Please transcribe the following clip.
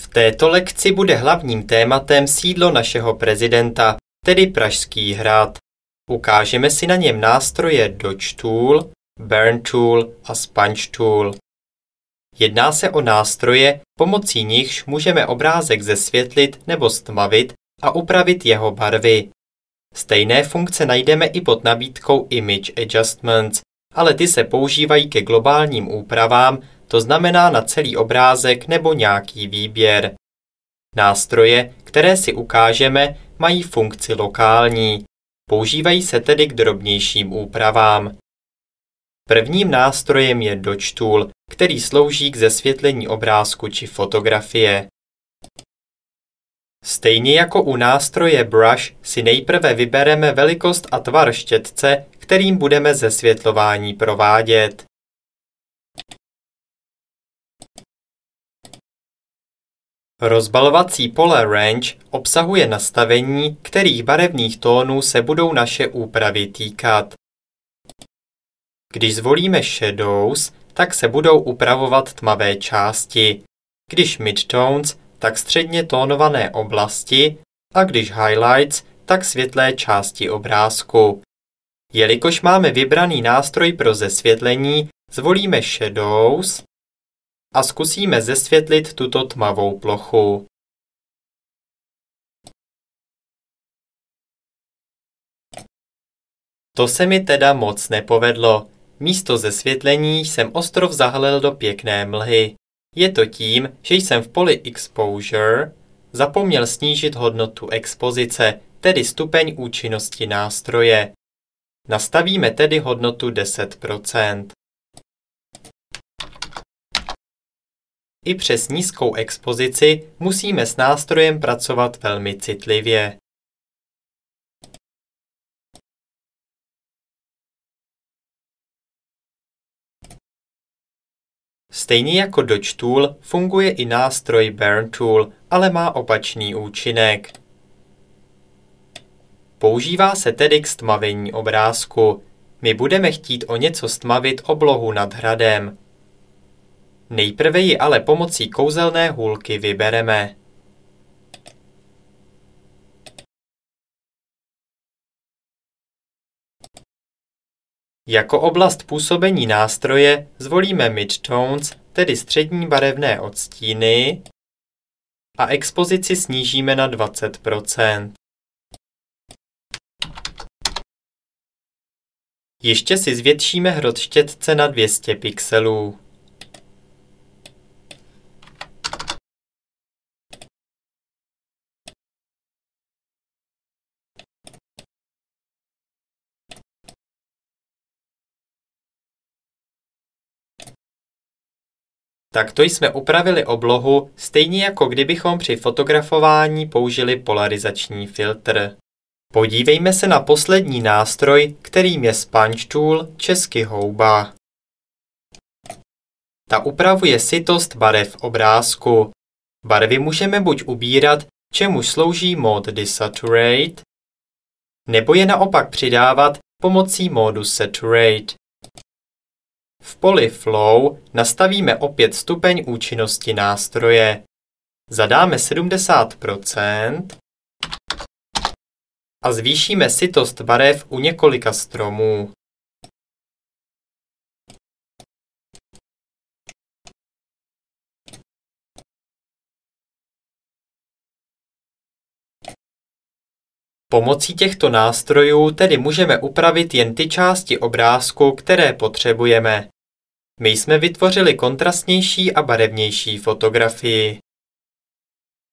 V této lekci bude hlavním tématem sídlo našeho prezidenta, tedy Pražský hrad. Ukážeme si na něm nástroje Dodge Tool, Burn Tool a Sponge Tool. Jedná se o nástroje, pomocí nichž můžeme obrázek zesvětlit nebo stmavit a upravit jeho barvy. Stejné funkce najdeme i pod nabídkou Image Adjustments, ale ty se používají ke globálním úpravám, to znamená na celý obrázek nebo nějaký výběr. Nástroje, které si ukážeme, mají funkci lokální. Používají se tedy k drobnějším úpravám. Prvním nástrojem je Dodge Tool, který slouží k zesvětlení obrázku či fotografie. Stejně jako u nástroje Brush si nejprve vybereme velikost a tvar štětce, kterým budeme zesvětlování provádět. Rozbalovací pole Range obsahuje nastavení, kterých barevných tónů se budou naše úpravy týkat. Když zvolíme Shadows, tak se budou upravovat tmavé části. Když Midtones, tak středně tónované oblasti a když Highlights, tak světlé části obrázku. Jelikož máme vybraný nástroj pro zesvětlení, zvolíme Shadows a zkusíme zesvětlit tuto tmavou plochu. To se mi teda moc nepovedlo. Místo zesvětlení jsem ostrov zahalil do pěkné mlhy. Je to tím, že jsem v poli Exposure zapomněl snížit hodnotu expozice, tedy stupeň účinnosti nástroje. Nastavíme tedy hodnotu 10%. I přes nízkou expozici musíme s nástrojem pracovat velmi citlivě. Stejně jako Dodge Tool funguje i nástroj Burn Tool, ale má opačný účinek. Používá se tedy k stmavení obrázku. My budeme chtít o něco stmavit oblohu nad hradem. Nejprve ji ale pomocí kouzelné hůlky vybereme. Jako oblast působení nástroje zvolíme Midtones, tedy střední barevné odstíny, a expozici snížíme na 20%. Ještě si zvětšíme hrot štětce na 200 pixelů. Takto jsme upravili oblohu, stejně jako kdybychom při fotografování použili polarizační filtr. Podívejme se na poslední nástroj, kterým je Sponge Tool, česky houba. Ta upravuje sytost barev obrázku. Barvy můžeme buď ubírat, čemuž slouží mód Desaturate, nebo je naopak přidávat pomocí módu Saturate. V poli Flow nastavíme opět stupeň účinnosti nástroje. Zadáme 70% a zvýšíme sytost barev u několika stromů. Pomocí těchto nástrojů tedy můžeme upravit jen ty části obrázku, které potřebujeme. My jsme vytvořili kontrastnější a barevnější fotografii.